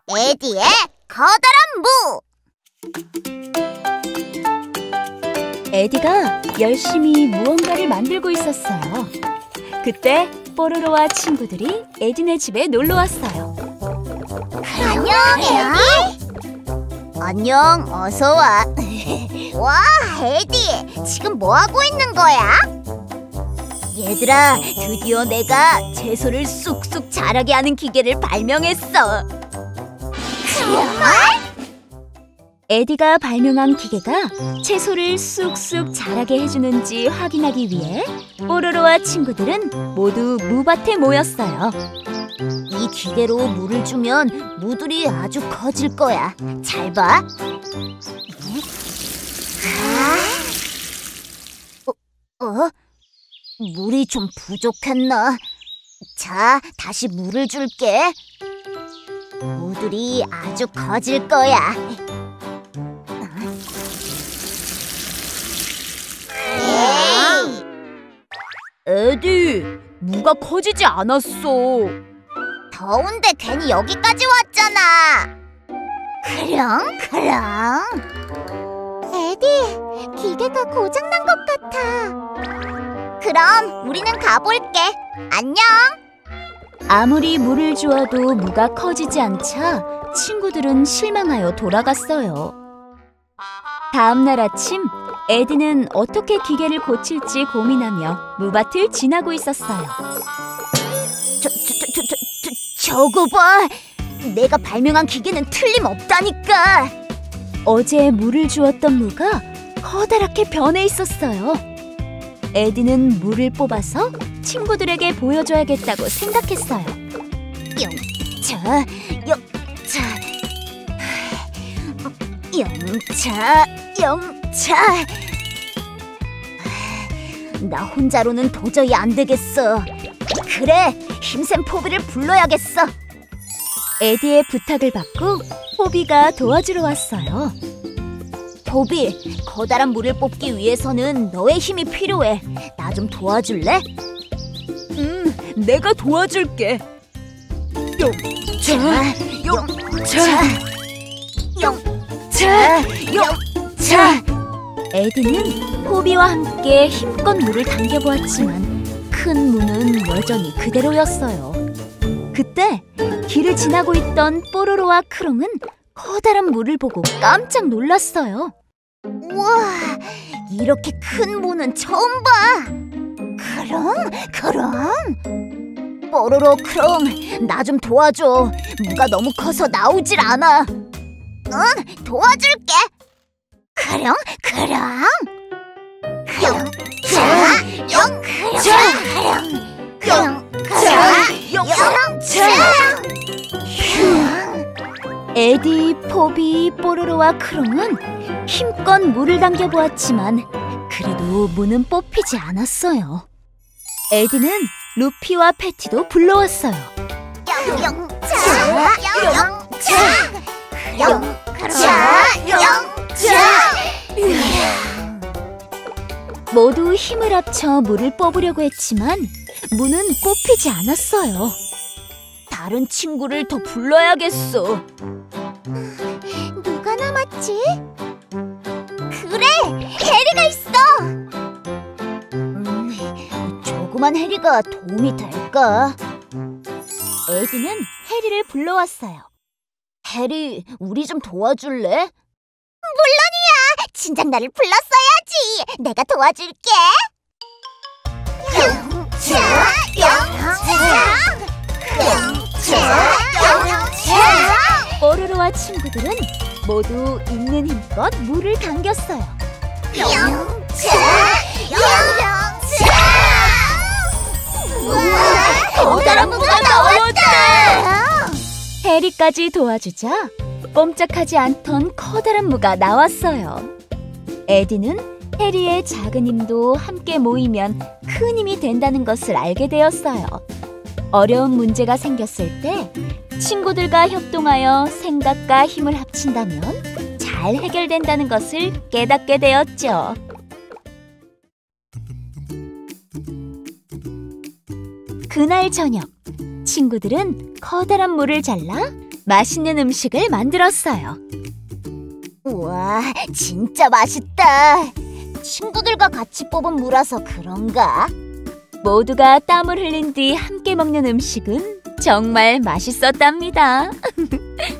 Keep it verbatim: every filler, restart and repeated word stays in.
에디의 커다란 무! 에디가 열심히 무언가를 만들고 있었어요. 그때 뽀로로와 친구들이 에디네 집에 놀러 왔어요. 안녕, 에디! 안녕, 어서 와. 와, 에디, 지금 뭐 하고 있는 거야? 얘들아, 드디어 내가 채소를 쑥쑥 자라게 하는 기계를 발명했어. 정말? 에디가 발명한 기계가 채소를 쑥쑥 자라게 해주는지 확인하기 위해 뽀로로와 친구들은 모두 무밭에 모였어요. 이 기계로 물을 주면 무들이 아주 커질 거야. 잘 봐. 어? 어? 물이 좀 부족했나? 자, 다시 물을 줄게. 무들이 아주 커질 거야. 에디, 무가 커지지 않았어. 더운데 괜히 여기까지 왔잖아. 그럼, 그럼. 에디, 기계가 고장난 것 같아. 그럼 우리는 가볼게. 안녕. 아무리 물을 주어도 무가 커지지 않자 친구들은 실망하여 돌아갔어요. 다음 날 아침, 에디는 어떻게 기계를 고칠지 고민하며 무밭을 지나고 있었어요. 저, 저, 저, 저, 저, 저거 봐! 내가 발명한 기계는 틀림없다니까! 어제 물을 주었던 무가 커다랗게 변해 있었어요. 에디는 물을 뽑아서 친구들에게 보여줘야겠다고 생각했어요. 영차, 영차, 영차, 영차. 나 혼자로는 도저히 안 되겠어. 그래, 힘센 포비를 불러야겠어. 에디의 부탁을 받고 포비가 도와주러 왔어요. 포비, 커다란 물을 뽑기 위해서는 너의 힘이 필요해. 나 좀 도와줄래? 음, 내가 도와줄게. 영차, 영차, 영차, 영차. 에디는 포비와 함께 힘껏 물을 당겨보았지만 큰 무는 여전히 그대로였어요. 그때 길을 지나고 있던 뽀로로와 크롱은 커다란 물을 보고 깜짝 놀랐어요. 우와, 이렇게 큰 무는 처음 봐. 그럼, 그럼. 뽀로로, 크롱, 나 좀 도와줘. 무가 너무 커서 나오질 않아. 응, 도와줄게. 그럼, 그럼. 영차, 영차, 영차, 영차. 에디, 포비, 뽀로로와 크롱은 힘껏 물을 당겨보았지만 그래도 무는 뽑히지 않았어요. 에디는 루피와 패티도 불러왔어요. 영차, 영차, 영차, 영차. 모두 힘을 합쳐 물을 뽑으려고 했지만 무는 뽑히지 않았어요. 다른 친구를 더 불러야겠어. 누가 남았지? 그래! 해리가 있어! 음, 조그만 해리가 도움이 될까? 에디는 해리를 불러왔어요. 해리, 우리 좀 도와줄래? 물론이야! 진작 나를 불렀어야지! 내가 도와줄게! 영차! 영차! 영차! 영차! 뽀로로와 친구들은 모두 있는 힘껏 물을 당겼어요. 영차! 영차! 우와! 커다란 무가 나왔다! 해리까지 도와주자 꼼짝하지 않던 커다란 무가 나왔어요. 에디는 해리의 작은 힘도 함께 모이면 큰 힘이 된다는 것을 알게 되었어요. 어려운 문제가 생겼을 때 친구들과 협동하여 생각과 힘을 합친다면 잘 해결된다는 것을 깨닫게 되었죠. 그날 저녁, 친구들은 커다란 물을 잘라 맛있는 음식을 만들었어요. 우와, 진짜 맛있다. 친구들과 같이 뽑은 무라서 그런가? 모두가 땀을 흘린 뒤 함께 먹는 음식은 정말 맛있었답니다.